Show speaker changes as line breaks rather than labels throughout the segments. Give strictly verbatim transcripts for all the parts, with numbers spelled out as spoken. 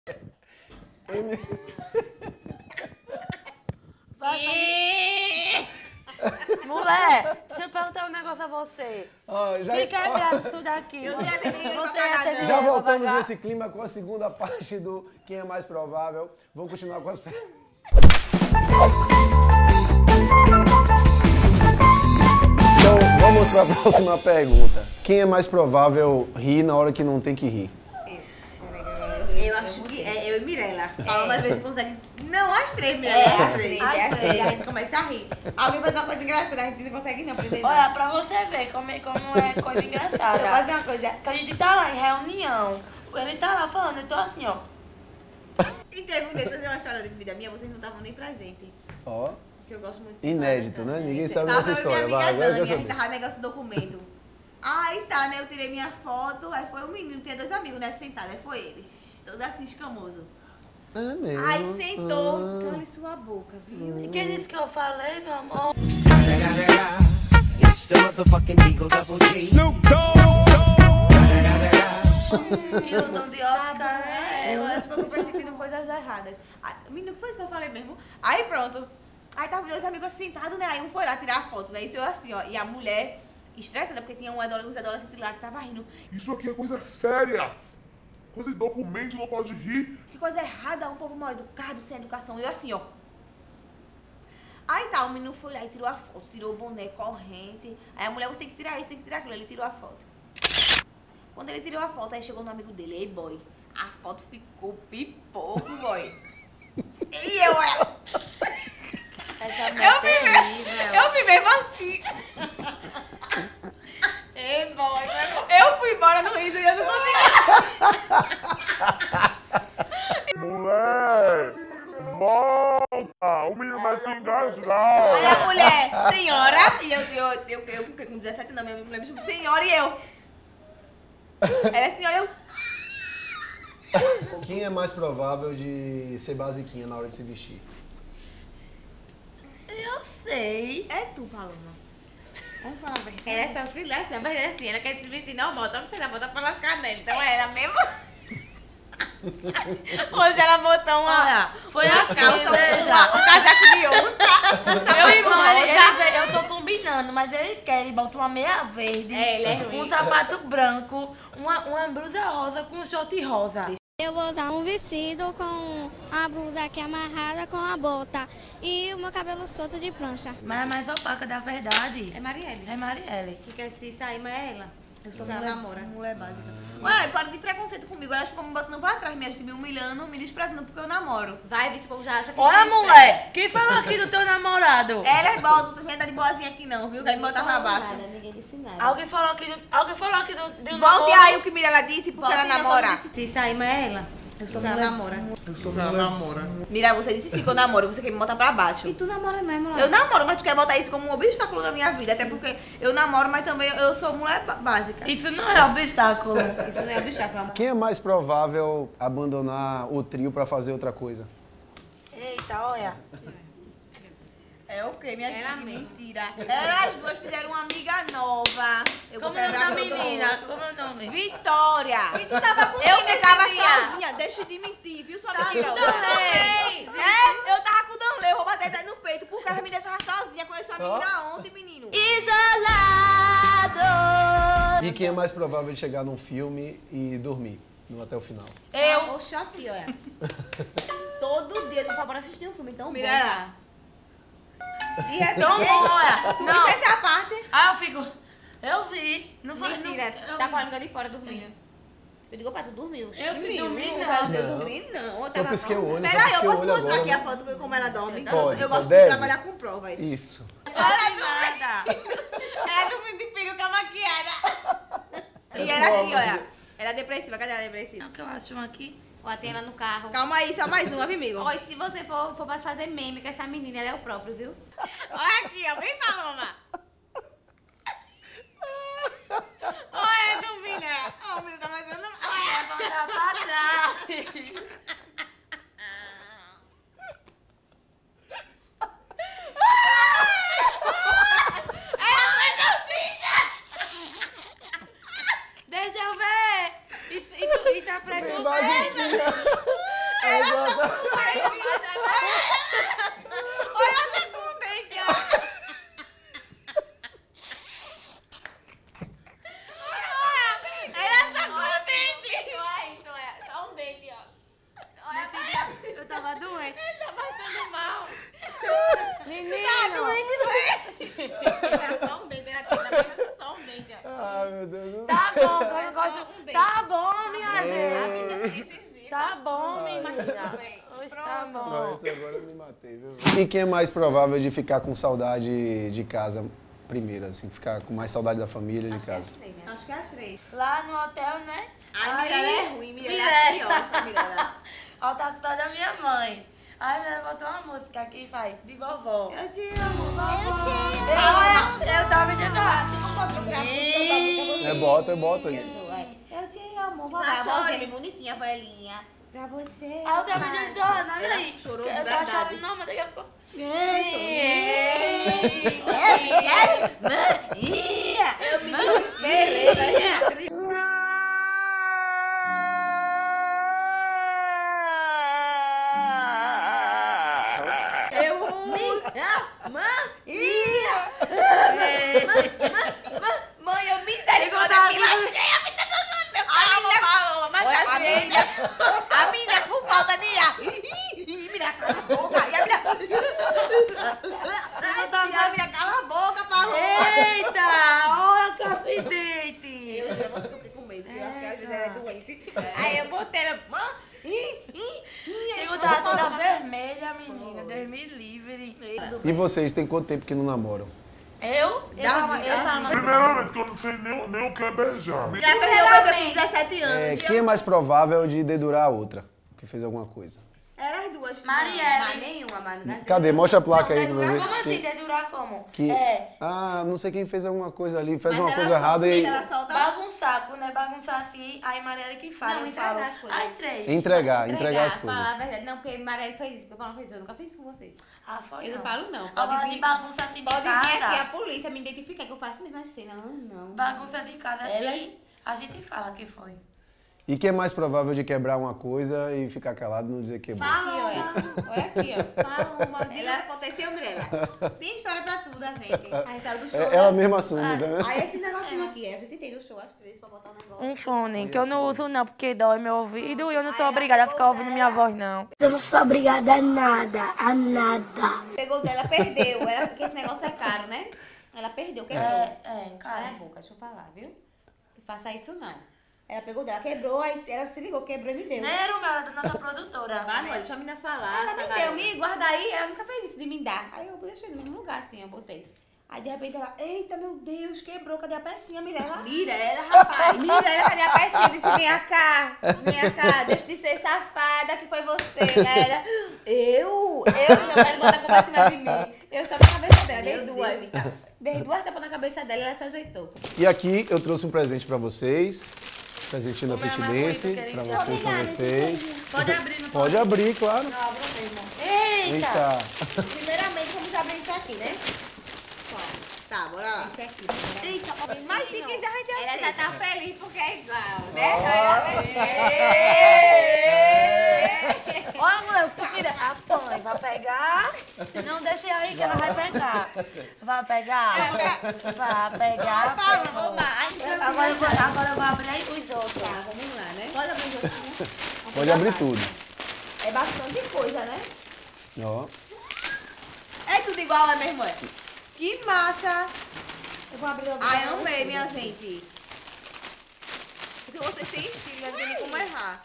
Mulher, deixa eu perguntar um negócio a você.
Oh, já...
Fica quebrado isso daqui.
Eu já tenho
Você já tem
Já voltamos nesse clima com a segunda parte do Quem é Mais Provável. Vamos continuar com as perguntas. Então, vamos para a próxima pergunta. Quem é mais provável rir na hora que não tem que rir?
Eu acho que é eu e Mirella. Falando às vezes consegue. Não, as três, Mirella. É, as três. É, as três. A gente começa a rir. Alguém faz uma coisa engraçada, a gente não consegue não aprender.
Olha, pra você ver como é, como é coisa engraçada.
Eu vou fazer uma coisa.
Que a gente tá lá em reunião. Ele tá lá falando, eu tô assim, ó.
E teve um dia, fazer uma história de vida minha, vocês não estavam nem presentes.
Ó. Oh.
Que eu gosto muito.
Inédito, né? Ninguém sabe
tava
dessa história.
Minha amiga
Vai, agora
Dani,
eu
a
quero
gente
saber.
tava negócio do documento. Aí tá, né? Eu tirei minha foto, aí foi um menino, tinha dois amigos, né? Sentado, aí foi ele. Todo assim, escamoso.
É mesmo?
Aí sentou,
Ah.
cala sua boca, viu?
E quem disse que eu falei, meu amor? Ilusão de ótica, né?
Eu acho que eu tô sentindo coisas erradas. Aí, menino, o que foi isso que eu falei mesmo? Aí pronto. Aí tava dois amigos assim, sentados, né? Aí um foi lá tirar a foto, né? Isso eu assim, ó. E a mulher estressada, porque tinha um adolescente, uns adolescentes lá que tava rindo.
Isso aqui é coisa séria. Coisa de documento, não pode rir.
Que coisa errada, um povo mal educado, sem educação. E eu assim, ó. Aí tá, o menino foi lá e tirou a foto, tirou o boné, corrente. Aí a mulher, você tem que tirar isso, tem que tirar aquilo. Ele tirou a foto. Quando ele tirou a foto, aí chegou no amigo dele, ei, boy. A foto ficou pipoco, boy. E eu, olha.
Essa mulher
Eu vi, mesmo, eu vi mesmo assim. Ei, boy. Eu fui embora no riso e eu não consegui.
Mulher, volta. O menino vai se engasgar.
Aí a mulher, senhora, e eu, eu, eu, eu, eu com dezessete anos, minha mulher me chamou senhora e eu. Ela é senhora, eu.
Quem é mais provável de ser basiquinha na hora de se vestir?
Eu sei.
É tu, Paloma. Vamos falar a verdade. Ela é só silêncio, na verdade é assim, ela quer se vestir, não bota, não precisa, bota pra lascar nele. Então é ela mesmo. Hoje ela botou uma.
Olha, foi a calça,
Veja, um casaco de onça.
Meu irmão, ele, ele veio, eu tô combinando, mas ele quer, ele bota uma meia verde,
É, ele é ruim.
um sapato branco, uma, uma blusa rosa com um short rosa.
Eu vou usar um vestido com a blusa aqui amarrada com a bota e o meu cabelo solto de prancha.
Mas a mais opaca da verdade
É Marielle.
é Marielle.
Que quer se sair, mas é ela. Eu sou que ela namora.
Mulher básica.
Ué, para de preconceito comigo. Elas ficam me botando pra trás, me, me humilhando, me desprezando porque eu namoro. Vai, esse povo já acha que
Olha,
eu sou
mulher, quem falou aqui do teu namorado?
Elas botam, tu vem tá de boazinha aqui não, viu? Quer me botar pra baixo.
Ninguém disse nada.
Alguém falou aqui do, alguém falou aqui do, do
Volte
namoro.
aí o que Mirella disse, porque
Volte
ela
aí,
namora.
volte.
Se sair, mas é ela. Eu sou que ela namora.
Eu sou que ela namora.
Mira, você disse sim que eu namoro, você quer me botar pra baixo.
E tu namora não é, mulher?
Eu namoro, mas tu quer botar isso como um obstáculo na minha vida. Até porque eu namoro, mas também eu sou mulher ba- básica.
Isso não é obstáculo.
Isso não é obstáculo, amor.
Quem é mais provável abandonar o trio pra fazer outra coisa?
Eita, olha.
É o quê, minha filha? Mentira. Elas duas fizeram uma amiga nova. Eu
Como
vou
é o
quebrar
nome,
todo
menina?
mundo.
Como é o nome?
Vitória!
E tu tava com
Eu
quem
ficava
nesse dia?
sozinha, deixa de mentir, viu, sua
Tá
mentirosa?
com Danley.
É, eu tava com o Danley, eu vou bater até no peito, porque ela me deixava sozinha, conheci a menina ontem, menino.
Isolado!
E quem é mais provável de chegar num filme e dormir no até o final?
Eu.
Oxe, aqui, olha. Todo dia eu tenho pra assistir um filme, então Mira. De repente,
Tão bom, olha.
tu
Não.
viste essa parte?
Ah, eu fico. Eu vi. Não foi.
Mentira,
não, eu
tá
vi.
com a língua de fora dormindo. Eu digo, pai, tu dormiu?
Eu fui dormir,
não.
não.
Eu dormi, não. Eu
Só
tava
pisquei o olho, só
Peraí, eu
pisquei o
posso
olho
mostrar
agora,
aqui a
né?
foto como ela dorme?
Pode,
eu
pode,
gosto
deve.
de trabalhar com provas.
Isso.
Ela nada.
Ela dormindo de peruca maquiada. E ela aqui, olha. Ela é depressiva, cadê ela depressiva?
É o que eu acho aqui.
Ó, tem ela no carro. Calma aí, só mais uma, viu, amigo? Ó, e se você for, for pra fazer meme com essa menina, ela é o próprio, viu? Olha aqui, ó, vem, Paloma. Olha, Duvina. Ó, o menino tá fazendo...
Vai voltar pra trás. Deixa eu ver. Isso, isso, isso é
Bem
preconceito.
basiquinha.
Olha essa com dente, ó. Olha essa com dente.
Olha isso, olha. Só um dente, ó. Olha,
Eu tava doente.
ele tá passando mal.
Menino.
Tá doente, era só um dente, era só um dente, ó.
Ah, meu Deus.
Tá bom, eu gosto. Tá bom, minha
A
gente.
menina tem gengibre.
Tá bom, menina.
bem.
Hoje tá
Não,
bom.
esse agora eu me matei, viu? E quem é mais provável de ficar com saudade de casa primeiro, assim? Ficar com mais saudade da família de casa?
Acho que é as três.
Lá no hotel, né?
Ai, Mirella é ruim, Mirella é
Mirella.
pior, essa Mirella.
Ó, tá com da minha mãe. Aí a Mirella botou uma música aqui, faz, de vovó.
Eu te amo,
Eu
vovó.
te
Eu, eu, eu tava me
Ah, tu não pode procurar música, eu toco pra você.
É, bota, bota aí.
Eu te amo, vovó.
Tá
A vozinha
chorando.
bem bonitinha, velhinha. Pra você.
Aí eu tava me chorando, olha
Ela
aí.
chorou
Eu
de
tava
verdade.
chorando, não, mas daqui a pouco.
Eu me beleza. Eu mãe, eu misericórdia, me lasquei, a menina tá dando calma, calma, mas a menina, a menina com falta de ar. Ih, menina, cala a boca, e a menina, e a menina cala a boca, parou.
Eita, olha que confidente.
Eu já acho que eu fiquei com medo, porque eu acho que às vezes ela é doente. Aí eu botei ela, mãe, ih, ih, ih.
Chegou da toda vermelha, menina, Deus me livre.
E vocês, tem quanto tempo que não namoram?
Eu?
Dá uma, eu tava
Primeiramente, que eu não sei nem, nem o que é beijar.
já perdeu o bebê com dezessete
É,
anos.
quem é mais provável de dedurar a outra que fez alguma coisa?
Era as duas.
Marielle.
Não, mas nenhuma, mas não
Cadê? Mostra a placa aí.
Não,
pra eu ver.
como assim,
Quem-
dedurar como?
que...
É,
Ah, não sei quem fez alguma coisa ali, fez
Mas
uma
ela
coisa
solta,
errada e...
ela solta.
bagunçar, quando é bagunçar assim, aí Marielle que fala.
Não,
eu
entregar
falo,
as coisas.
As três.
Entregar, entregar as
Falar a
coisas.
verdade. Não, porque Marielle fez isso, porque eu não fiz, eu nunca fiz isso com vocês.
Ah, foi
Eu não
não.
falo não. Pode
Agora
vir,
de bagunça assim de
pode vir
casa.
aqui a polícia me identificar que eu faço mesmo assim. Não, não.
Bagunça de casa assim,
Elas-
a gente fala que foi.
E quem é mais provável de quebrar uma coisa e ficar calado e não dizer quebrou?
Aqui, olha. Olha aqui, ó. Fala uma Ela aconteceu, Mirella. Tem história pra tudo, a gente. Aí saiu do show.
É, ela
né?
mesma assume, tá vendo?
Aí esse negocinho aqui, a gente tem do show às três pra botar um negócio.
Um fone, que eu não uso não, porque dói meu ouvido e eu não sou obrigada a ficar ouvindo minha voz, não.
Eu não sou obrigada a nada, a nada.
Pegou dela, perdeu. Ela, porque esse negócio é caro, né? Ela perdeu, quebrou.
É, é,
Cala a
cara.
boca, deixa eu falar, viu? Não faça isso não. Ela pegou dela, quebrou, aí ela se ligou, quebrou e me deu.
Não era o meu, era da nossa produtora.
Vai, mãe, deixa a menina falar. Ela me deu, me guarda aí, ela nunca fez isso de me dar. Aí eu deixei no mesmo lugar, assim, eu botei. Aí de repente ela, eita, meu Deus, quebrou, cadê a pecinha, Mirella? Mirella, rapaz. Mirella, cadê a pecinha? Eu disse, vem cá, vem cá, deixa de ser safada, que foi você, né? Ela, eu? Eu não, ela bota a culpa em cima de mim. Eu só na cabeça dela, dei duas. Dei duas tapas na cabeça dela e ela se ajeitou.
E aqui eu trouxe um presente pra vocês. Presentinho da
O meu é
Fit
mais
Dance,
bonito,
pra
querido.
você e pra vocês.
Pode abrir, não
Pode abrir, claro.
Não, abro mesmo. Eita!
Eita.
Primeiramente, vamos abrir isso aqui, né? Tá, bora lá. Esse aqui. Eita, mas se quiser, a gente Ela já tá feliz porque é igual, né?
Olha, mulher, tu filha, a mãe vai pegar. Não deixa aí que ela vai pegar. Vai pegar? Vai pegar.
Vamos lá.
Agora eu vou, agora eu vou abrir aí os outros.
Tá, vamos lá, né? Pode abrir os outros, né?
Pode abrir tudo.
É bastante coisa, né?
Ó.
É tudo igual, né, minha irmã? Que massa! Eu vou abrir o Ai, amei, minha gente. Porque vocês têm estilo, não tem nem como errar.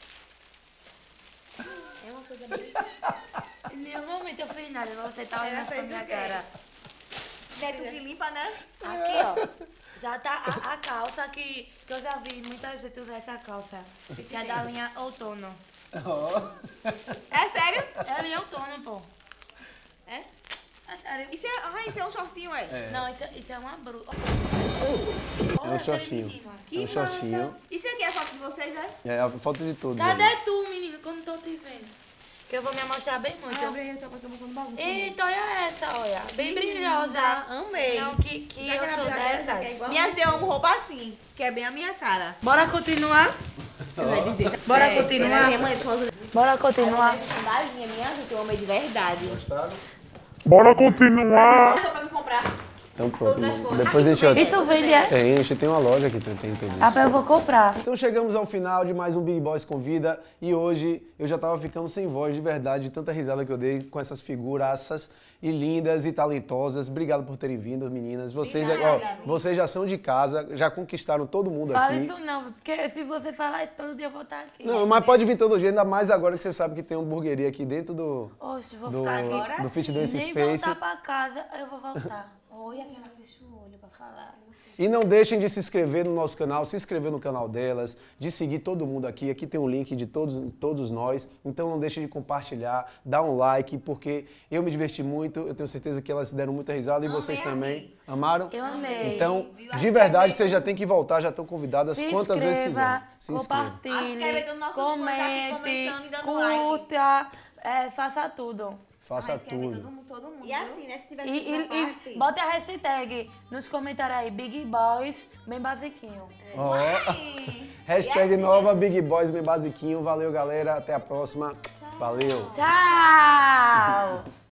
É uma coisa bem...
Em nenhum momento eu fiz nada, você tá
Ela
olhando pra
fez
minha
o quê?
cara.
É tu que limpa, né?
Aqui, ó. Já tá a, a calça que, que eu já vi muita gente usar essa calça. Que é da linha outono.
É sério?
É a linha outono, pô.
É?
É sério.
Isso é... Ah, isso é um shortinho, é?
Não, isso, isso é uma brusa.
É um shortinho. É um shortinho.
Isso aqui é a foto de vocês, é?
É a foto de todos ali.
Cadê tu, menino, que eu não tô te vendo? Que eu vou me amostrar bem muito.
Ah, abre aí, eu tô botando bagunça.
Eita, olha essa, olha. Bem brilhosa.
Amei.
Não, que, que eu sou dessas.
Minhas deu uma roupa assim, que é bem a minha cara.
Bora continuar? Bora
É,
continuar?
minha mãe, deixa eu
Bora continuar.
Sandalinha, minha gente, eu amei de verdade.
Gostaram?
Bora continuar.
Só pra me comprar.
Então pronto.
Todas as cores.
Depois a gente...
Isso vende, é?
Tem, a gente tem uma loja que tem, tem tudo isso.
Ah, eu vou comprar.
Então chegamos ao final de mais um Big Boys Convida e hoje eu já tava ficando sem voz de verdade, de tanta risada que eu dei com essas figuraças e lindas e talentosas. Obrigado por terem vindo, meninas. Vocês, ó, vocês já são de casa, já conquistaram todo mundo
Fala
aqui.
isso não, porque se você falar isso todo dia eu vou estar aqui.
Não, mas pode vir todo dia, ainda mais agora que você sabe que tem uma hamburgueria aqui dentro do,
Oxe, vou
do,
ficar aqui.
do Fit Dance
Nem
Space.
voltar pra casa, eu vou voltar.
Olha que ela fecha o olho pra falar.
E não deixem de se inscrever no nosso canal, se inscrever no canal delas, de seguir todo mundo aqui. Aqui tem um link de todos, todos nós. Então não deixem de compartilhar, dar um like, porque eu me diverti muito. Eu tenho certeza que elas deram muita risada e
Amei,
vocês
amei.
também. Amaram?
Eu amei.
Então,
Viu?
de verdade, vocês já têm que voltar, já estão convidadas
Se
quantas vezes quiserem.
inscreva,
Se inscreva.
Se
compartilhe,
inscreve todos os nossos fãs aqui
comente,
comentando e dando like.
curta, é, faça tudo.
Faça
Ai, quer ver
tudo.
Todo mundo, todo mundo.
E assim, né? Se tivesse
E,
uma
e,
parte...
e bote a hashtag nos comentários aí, Big Boys, bem basiquinho.
Ó,
Ai.
hashtag
E assim,
nova Big Boys bem basiquinho. Valeu, galera. Até a próxima. Valeu.
Tchau!